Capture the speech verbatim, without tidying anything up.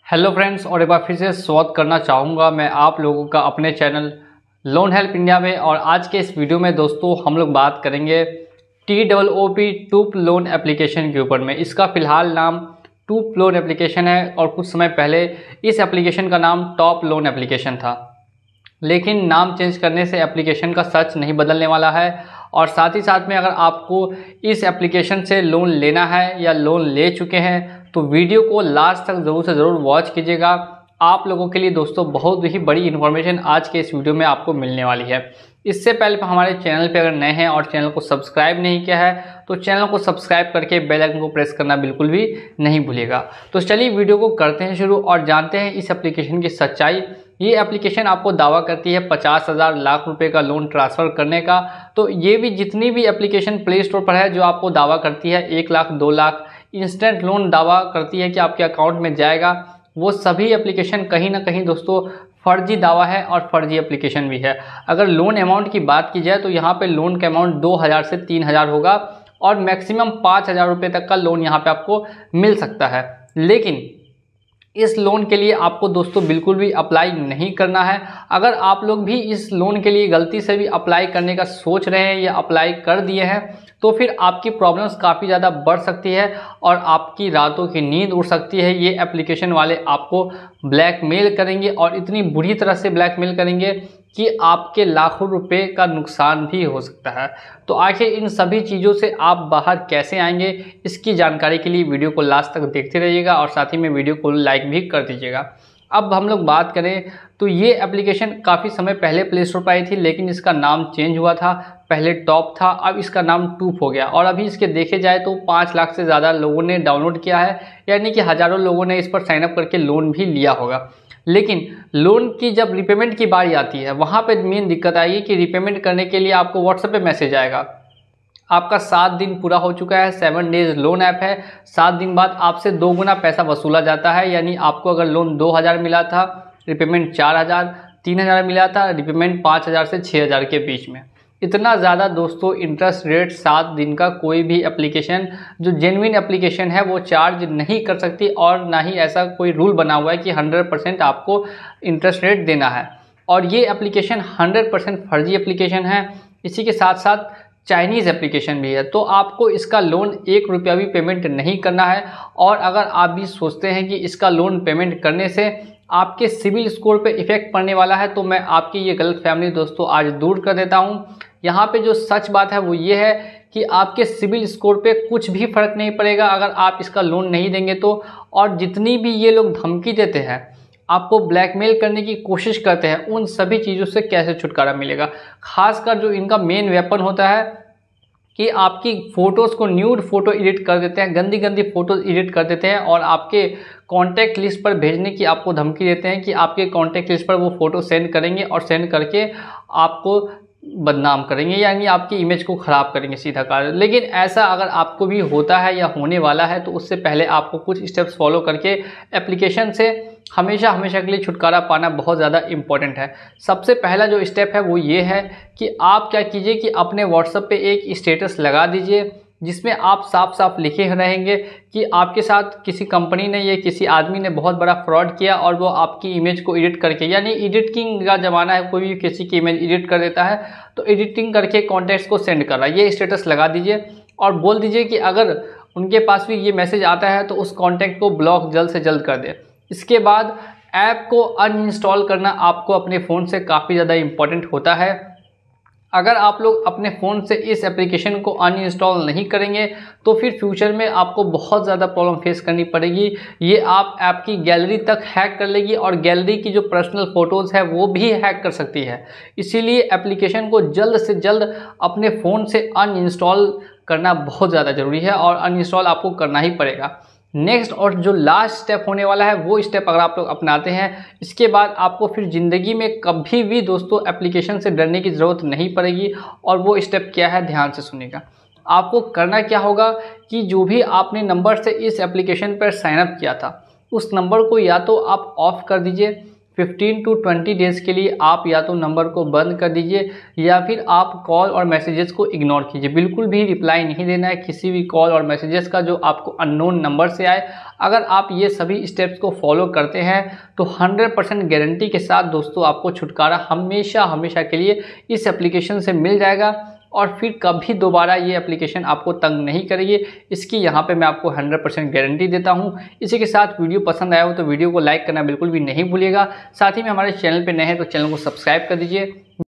Hello friends, और एक बार फिर से स्वागत करना चाहूँगा मैं आप लोगों का अपने चैनल लोन हेल्प इंडिया में। और आज के इस वीडियो में दोस्तों हम लोग बात करेंगे T double O P Toop loan application के ऊपर में। इसका फ़िलहाल नाम टूप लोन एप्लीकेशन है और कुछ समय पहले इस एप्लीकेशन का नाम टॉप लोन एप्लीकेशन था, लेकिन नाम चेंज करने से एप्लीकेशन का सच नहीं बदलने वाला है। और साथ ही साथ में अगर आपको इस एप्लीकेशन से लोन लेना है या लोन ले चुके हैं तो वीडियो को लास्ट तक ज़रूर से ज़रूर वॉच कीजिएगा। आप लोगों के लिए दोस्तों बहुत ही बड़ी इन्फॉर्मेशन आज के इस वीडियो में आपको मिलने वाली है। इससे पहले हमारे चैनल पे अगर नए हैं और चैनल को सब्सक्राइब नहीं किया है तो चैनल को सब्सक्राइब करके बेल आइकन को प्रेस करना बिल्कुल भी नहीं भूलिएगा। तो चलिए वीडियो को करते हैं शुरू और जानते हैं इस एप्लीकेशन की सच्चाई। ये एप्लीकेशन आपको दावा करती है पचास हज़ार लाख रुपए का लोन ट्रांसफ़र करने का। तो ये भी जितनी भी एप्लीकेशन प्ले स्टोर पर है जो आपको दावा करती है एक लाख दो लाख इंस्टेंट लोन दावा करती है कि आपके अकाउंट में जाएगा, वो सभी एप्लीकेशन कहीं ना कहीं दोस्तों फर्जी दावा है और फर्जी एप्लीकेशन भी है। अगर लोन अमाउंट की बात की जाए तो यहाँ पे लोन का अमाउंट दो हज़ार से तीन हज़ार होगा और मैक्सिमम पाँच हज़ार रुपये तक का लोन यहाँ पे आपको मिल सकता है। लेकिन इस लोन के लिए आपको दोस्तों बिल्कुल भी अप्लाई नहीं करना है। अगर आप लोग भी इस लोन के लिए गलती से भी अप्लाई करने का सोच रहे हैं या अप्लाई कर दिए हैं तो फिर आपकी प्रॉब्लम्स काफ़ी ज़्यादा बढ़ सकती है और आपकी रातों की नींद उड़ सकती है। ये एप्लीकेशन वाले आपको ब्लैकमेल करेंगे और इतनी बुरी तरह से ब्लैकमेल करेंगे कि आपके लाखों रुपए का नुकसान भी हो सकता है। तो आखिर इन सभी चीज़ों से आप बाहर कैसे आएंगे, इसकी जानकारी के लिए वीडियो को लास्ट तक देखते रहिएगा और साथ ही में वीडियो को लाइक भी कर दीजिएगा। अब हम लोग बात करें तो ये एप्लीकेशन काफ़ी समय पहले प्ले स्टोर पर आई थी, लेकिन इसका नाम चेंज हुआ था। पहले टॉप था, अब इसका नाम टूप हो गया और अभी इसके देखे जाए तो पाँच लाख से ज़्यादा लोगों ने डाउनलोड किया है, यानी कि हज़ारों लोगों ने इस पर साइनअप करके लोन भी लिया होगा। लेकिन लोन की जब रिपेमेंट की बारी आती है वहाँ पे मेन दिक्कत आएगी कि रिपेमेंट करने के लिए आपको व्हाट्सएप पे मैसेज आएगा, आपका सात दिन पूरा हो चुका है, सेवन डेज लोन ऐप है, सात दिन बाद आपसे दो गुना पैसा वसूला जाता है। यानी आपको अगर लोन दो हज़ार मिला था रिपेमेंट चार हज़ार, तीन हज़ार मिला था रिपेमेंट पाँच हज़ार से छः हज़ार के बीच में। इतना ज़्यादा दोस्तों इंटरेस्ट रेट सात दिन का कोई भी एप्लीकेशन जो जेन्युइन एप्लीकेशन है वो चार्ज नहीं कर सकती और ना ही ऐसा कोई रूल बना हुआ है कि हंड्रेड परसेंट आपको इंटरेस्ट रेट देना है। और ये एप्लीकेशन हंड्रेड परसेंट फर्जी एप्लीकेशन है। इसी के साथ साथ चाइनीज़ एप्लीकेशन भी है, तो आपको इसका लोन एक रुपया भी पेमेंट नहीं करना है। और अगर आप भी सोचते हैं कि इसका लोन पेमेंट करने से आपके सिविल स्कोर पे इफेक्ट पड़ने वाला है तो मैं आपकी ये गलतफहमी दोस्तों आज दूर कर देता हूँ। यहाँ पे जो सच बात है वो ये है कि आपके सिविल स्कोर पे कुछ भी फ़र्क नहीं पड़ेगा अगर आप इसका लोन नहीं देंगे तो। और जितनी भी ये लोग धमकी देते हैं, आपको ब्लैकमेल करने की कोशिश करते हैं, उन सभी चीज़ों से कैसे छुटकारा मिलेगा। खासकर जो इनका मेन वेपन होता है कि आपकी फ़ोटोज़ को न्यूड फ़ोटो एडिट कर देते हैं, गंदी गंदी फ़ोटोज़ एडिट कर देते हैं और आपके कॉन्टैक्ट लिस्ट पर भेजने की आपको धमकी देते हैं कि आपके कॉन्टैक्ट लिस्ट पर वो फ़ोटो सेंड करेंगे और सेंड करके आपको बदनाम करेंगे, यानी आपकी इमेज को ख़राब करेंगे सीधा कहा। लेकिन ऐसा अगर आपको भी होता है या होने वाला है तो उससे पहले आपको कुछ स्टेप्स फॉलो करके एप्लीकेशन से हमेशा हमेशा के लिए छुटकारा पाना बहुत ज़्यादा इम्पॉर्टेंट है। सबसे पहला जो स्टेप है वो ये है कि आप क्या कीजिए कि अपने व्हाट्सएप पे एक स्टेटस लगा दीजिए जिसमें आप साफ साफ लिखे रहेंगे कि आपके साथ किसी कंपनी ने या किसी आदमी ने बहुत बड़ा फ्रॉड किया और वो आपकी इमेज को एडिट करके, यानी एडिटिंग का ज़माना है, कोई भी किसी की इमेज एडिट कर देता है तो एडिटिंग करके कॉन्टैक्ट्स को सेंड कर रहा है, ये स्टेटस लगा दीजिए और बोल दीजिए कि अगर उनके पास भी ये मैसेज आता है तो उस कॉन्टैक्ट को ब्लॉक जल्द से जल्द कर दे। इसके बाद ऐप को अनइंस्टॉल करना आपको अपने फ़ोन से काफ़ी ज़्यादा इम्पॉर्टेंट होता है। अगर आप लोग अपने फ़ोन से इस एप्लीकेशन को अनइंस्टॉल नहीं करेंगे तो फिर फ्यूचर में आपको बहुत ज़्यादा प्रॉब्लम फेस करनी पड़ेगी। ये आप ऐप की गैलरी तक हैक कर लेगी और गैलरी की जो पर्सनल फ़ोटोज़ है वो भी हैक कर सकती है। इसीलिए एप्लीकेशन को जल्द से जल्द अपने फ़ोन से अनइंस्टॉल करना बहुत ज़्यादा ज़रूरी है और अनइंस्टॉल आपको करना ही पड़ेगा। नेक्स्ट और जो लास्ट स्टेप होने वाला है वो स्टेप अगर आप लोग अपनाते हैं, इसके बाद आपको फिर ज़िंदगी में कभी भी दोस्तों एप्लीकेशन से डरने की ज़रूरत नहीं पड़ेगी। और वो स्टेप क्या है, ध्यान से सुनिएगा। आपको करना क्या होगा कि जो भी आपने नंबर से इस एप्लीकेशन पर साइनअप किया था उस नंबर को या तो आप ऑफ़ कर दीजिए, फिफ्टीन टू ट्वेंटी डेज़ के लिए आप या तो नंबर को बंद कर दीजिए या फिर आप कॉल और मैसेजेस को इग्नोर कीजिए। बिल्कुल भी रिप्लाई नहीं देना है किसी भी कॉल और मैसेजेस का जो आपको अननोन नंबर से आए। अगर आप ये सभी स्टेप्स को फॉलो करते हैं तो हंड्रेड परसेंट गारंटी के साथ दोस्तों आपको छुटकारा हमेशा हमेशा के लिए इस एप्लीकेशन से मिल जाएगा और फिर कभी दोबारा ये एप्लीकेशन आपको तंग नहीं करेगी। इसकी यहाँ पे मैं आपको हंड्रेड परसेंट गारंटी देता हूँ। इसी के साथ वीडियो पसंद आया हो तो वीडियो को लाइक करना बिल्कुल भी नहीं भूलिएगा। साथ ही में हमारे चैनल पे नए हैं तो चैनल को सब्सक्राइब कर दीजिए।